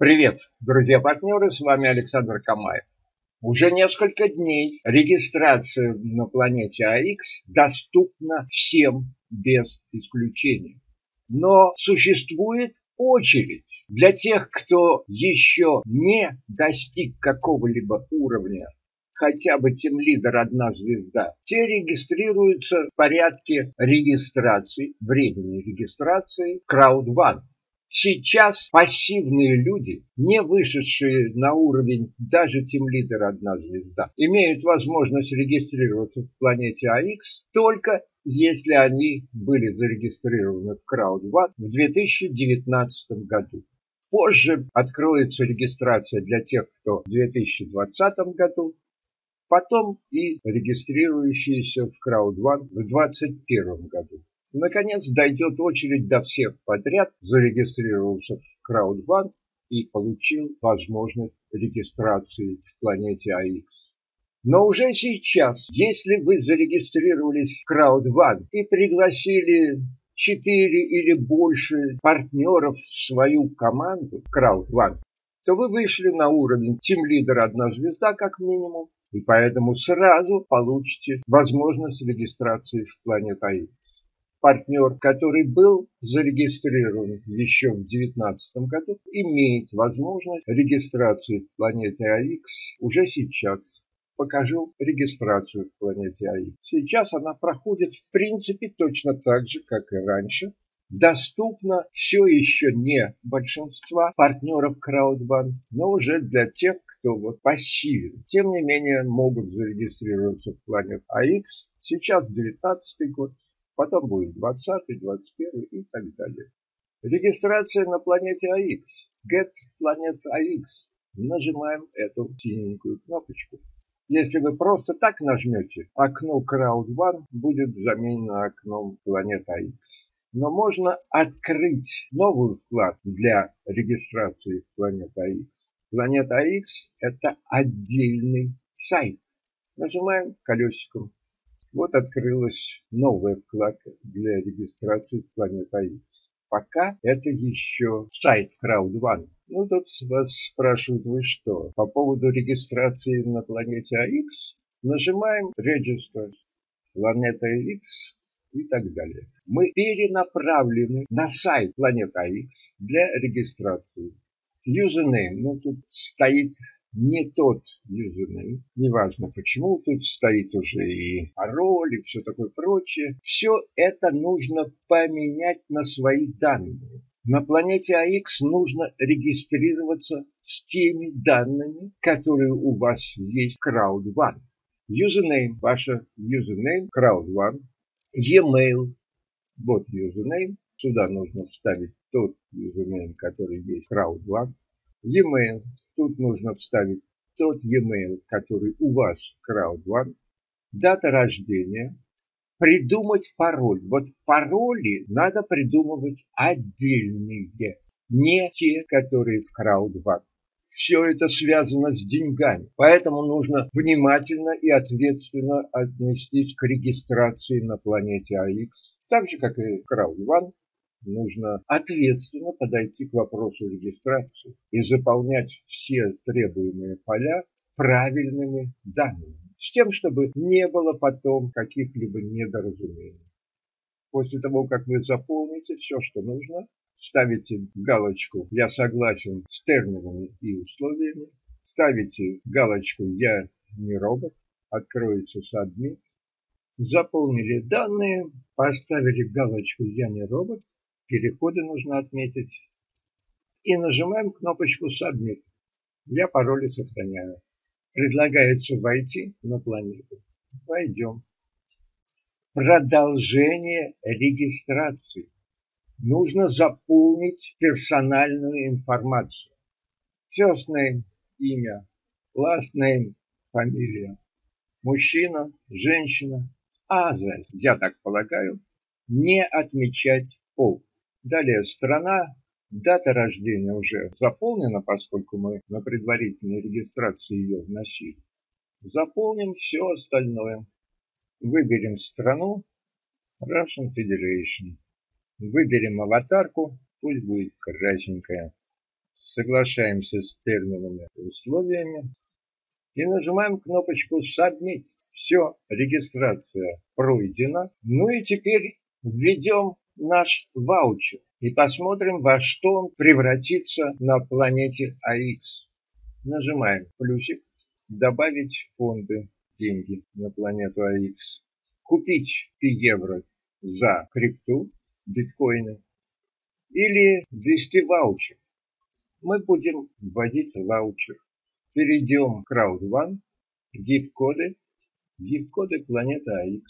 Привет, друзья-партнеры, с вами Александр Камаев. Уже несколько дней регистрация на планете АХ доступна всем без исключения. Но существует очередь для тех, кто еще не достиг какого-либо уровня, хотя бы тимлидер одна звезда. Те регистрируются в порядке регистрации, временной регистрации Crowd1. Сейчас пассивные люди, не вышедшие на уровень даже тимлидера одна звезда, имеют возможность регистрироваться в планете АХ только если они были зарегистрированы в Crowd1 в 2019 году. Позже откроется регистрация для тех, кто в 2020 году, потом и регистрирующиеся в Crowd1 в 2021 году. Наконец дойдет очередь до всех подряд, зарегистрировался в Crowd1 и получил возможность регистрации в планете АХ. Но уже сейчас, если вы зарегистрировались в Crowd1 и пригласили 4 или больше партнеров в свою команду Crowd1, то вы вышли на уровень тимлидера одна звезда как минимум, и поэтому сразу получите возможность регистрации в планете АХ. Партнер, который был зарегистрирован еще в 2019 году, имеет возможность регистрации в планете АХ уже сейчас. Покажу регистрацию в планете АХ. Сейчас она проходит в принципе точно так же, как и раньше. Доступна все еще не большинства партнеров Crowd1, но уже для тех, кто пассивен. Тем не менее могут зарегистрироваться в планете АХ. Сейчас 2019 год. Потом будет 20, 21 и так далее. Регистрация на планете АХ. Get Planet AX. Нажимаем эту синенькую кнопочку. Если вы просто так нажмете, окно Crowd1 будет заменено окном Planet AX. Но можно открыть новый вклад для регистрации в Planet AX. Planet AX – это отдельный сайт. Нажимаем колесиком. Вот открылась новая вкладка для регистрации в Planet AX. Пока это еще сайт Crowd1. Ну, тут вас спрашивают, вы что? По поводу регистрации на планете АХ нажимаем Register, Планета AX и так далее. Мы перенаправлены на сайт Планета АХ для регистрации. Username, тут стоит не тот юзернейм, неважно почему, тут стоит уже и пароль, и все такое прочее. Все это нужно поменять на свои данные. На планете АХ нужно регистрироваться с теми данными, которые у вас есть в Crowd1. Юзернейм, ваша юзернейм Crowd1, e-mail, вот юзернейм, сюда нужно вставить тот юзернейм, который есть в Crowd1, e-mail. Тут нужно вставить тот e-mail, который у вас в Crowd1, дата рождения, придумать пароль. Вот пароли надо придумывать отдельные, не те, которые в Crowd1. Все это связано с деньгами, поэтому нужно внимательно и ответственно отнестись к регистрации на планете АХ, так же, как и Crowd1. Нужно ответственно подойти к вопросу регистрации и заполнять все требуемые поля правильными данными, с тем, чтобы не было потом каких-либо недоразумений. После того, как вы заполните все, что нужно, ставите галочку «Я согласен с терминами и условиями», ставите галочку «Я не робот», откроется Submit, заполнили данные, поставили галочку «Я не робот», переходы нужно отметить, и нажимаем кнопочку Submit. Я пароли сохраняю. Предлагается войти на планету. Войдем. Продолжение регистрации. Нужно заполнить персональную информацию. First name, имя, last name, фамилия, мужчина, женщина, other, я так полагаю, не отмечать пол. Далее страна, дата рождения уже заполнена, поскольку мы на предварительной регистрации ее вносили. Заполним все остальное. Выберем страну, Russian Federation. Выберем аватарку, пусть будет красненькая. Соглашаемся с терминами и условиями и нажимаем кнопочку Submit. Все, регистрация пройдена. Ну и теперь введем наш ваучер и посмотрим, во что он превратится на планете АХ. Нажимаем плюсик, добавить фонды, деньги на планету АХ, купить евро за крипту, биткоины или ввести ваучер. Мы будем вводить ваучер. Перейдем к Crowd1, гид-коды планеты АХ.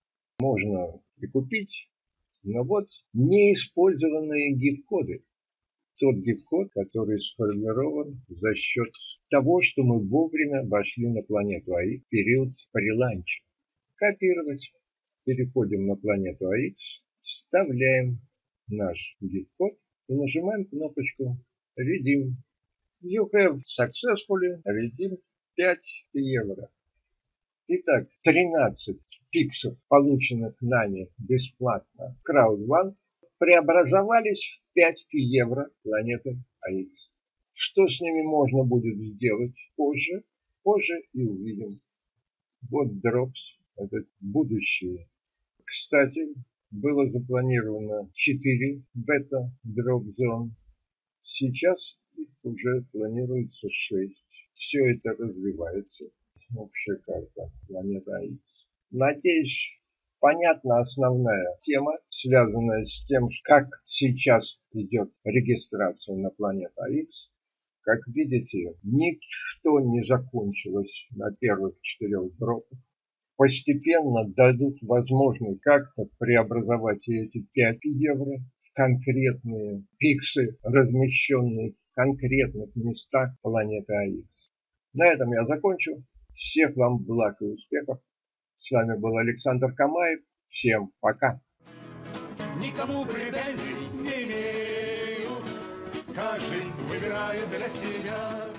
Можно прикупить, но вот неиспользованные гид-коды. Тот гид-код, который сформирован за счет того, что мы вовремя вошли на планету АХ в период преланча. Копировать. Переходим на планету АХ, вставляем наш гид-код и нажимаем кнопочку Redeem. You have successfully redeemed 5 евро. Итак, 13 пиксов, полученных нами бесплатно в Crowd1, преобразовались в 5 евро планеты АХ. Что с ними можно будет сделать позже и увидим. Вот Drops, это будущее. Кстати, было запланировано 4 бета-дроп-зон. Сейчас их уже планируется 6. Все это развивается. Общая карта планеты АХ. Надеюсь, понятна основная тема, связанная с тем, как сейчас идет регистрация на планету АХ. Как видите, ничто не закончилось на первых 4 дропах. Постепенно дадут возможность как-то преобразовать эти 5 евро в конкретные пиксы, размещенные в конкретных местах планеты АХ. На этом я закончу. Всех вам благ и успехов. С вами был Александр Камаев. Всем пока. Никому претензий не имею. Каждый выбирает для себя